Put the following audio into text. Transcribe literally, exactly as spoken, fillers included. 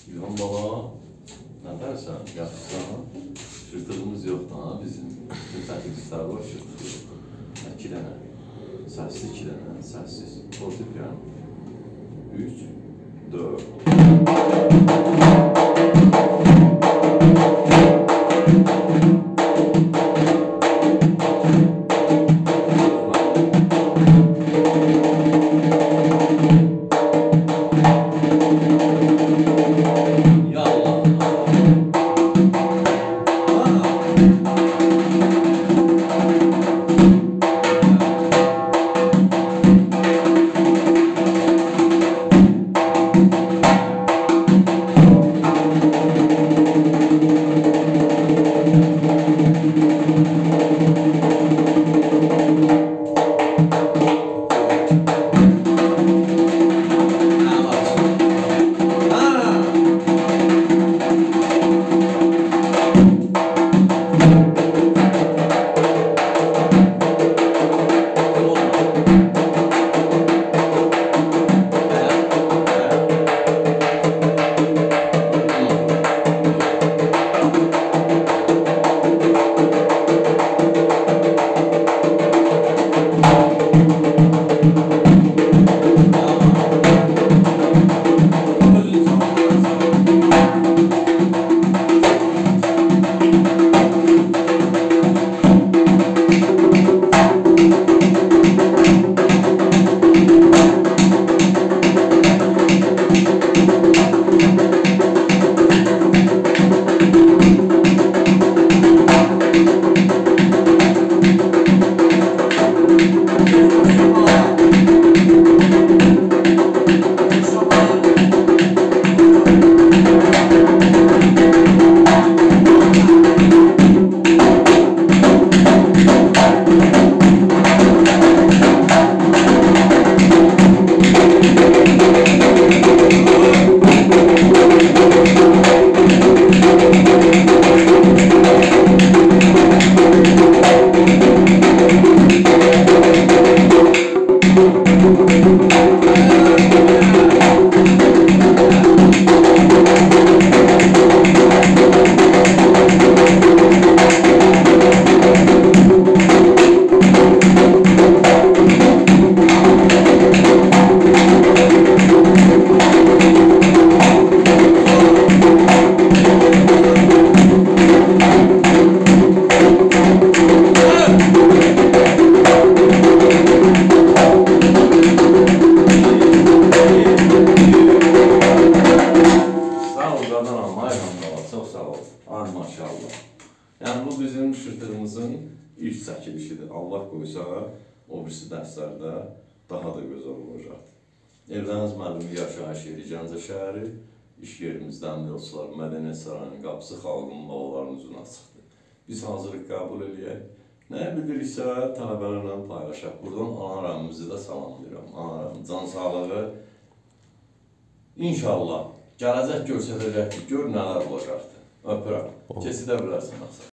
İlham baba, ne dersen, yaxşısan, şırtığımız yoxdur ha bizim. Bütün təkliflər var, şırtıq yox. İki dənə, səssiz iki dənə, səssiz. Fortepiano. Üç, dörd. Ay maşallah. Yəni bu bizim şırtığımızın ilk çəkilişidir. Allah qoysa, o birisi dərslərdə daha da gözəl olacaqdır. Evləniz müəllimi yaşayış yeri Gəncə şəhəri, iş yerimizdən yolçular Mədəniyyət Sarayının qapısı xalqın babalarının üzünə açıqdır. Biz hazırlıq qəbul edək. Nəyə biliriksə, tələbələrlə paylaşaq. Buradan ana rəmimizi də salamlayıram. Ana rəmim, can sağlığı. İnşallah gələcək göstərəcəkdir, gör nələr olacaqdır. Öpürəm. Kesidə bilərsən.